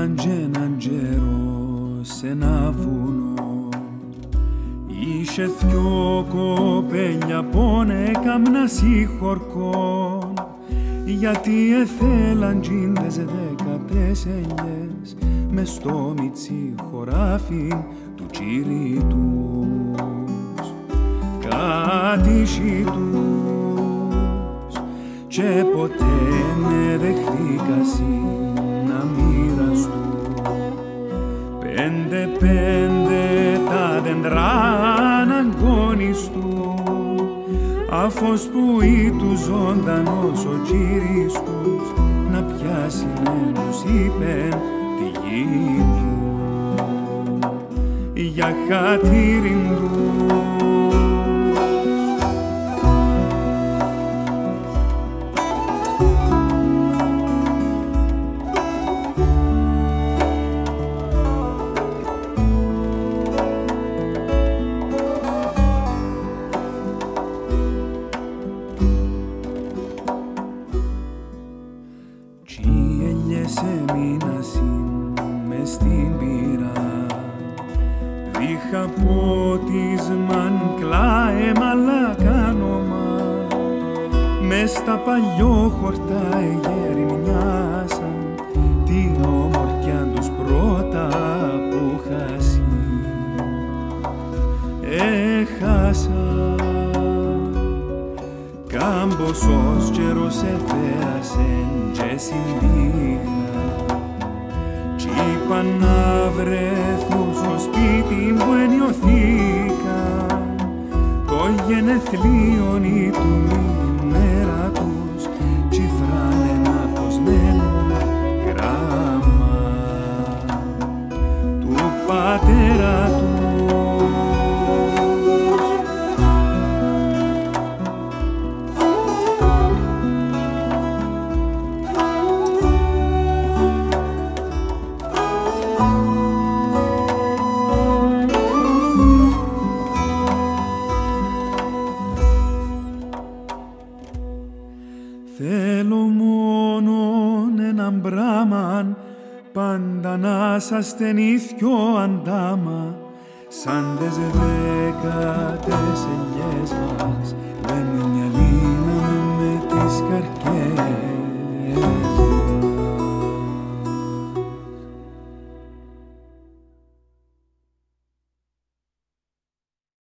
Ήμαν κι έναν καιρό σ' ένα βουνό, είχε δυο κοπέλια πόνε κάμνασι χορκόν, γιατί έθελαν τζίντες 14 ελιές μες στο μιτσί χωράφι του τσίρι τους. Κάτισι τους και ποτέ με δεχτήκασι να μοιραστούν. 5-5 τα δέντρα να αγκονιστούν, αφός που ή του ζωντανός ο τσίρις τους να πιάσει ένους είπεν τη γη του για χατήριν τους. Μες στην πύρα δίχα ποτισμαν κλάε μαλακάνομα, μες στα παλιό χορτά εγερημιάσαν την ομορφιά τους πρώτα που χάσει. Έχασα κάμποσος καιρός επέρασεν και συντύχα, κι είπαν να βρεθούν στο σπίτι που ενιωθήκαν το γενεθλίον ή του μέρα τους, κι φράνε ένα κοσμένο γράμμα του πατέρα του. Θέλω μόνον έναν μπράμαν, πάντα να σας στενήθκιο αντάμα, σαν τες 10 ελιές μας,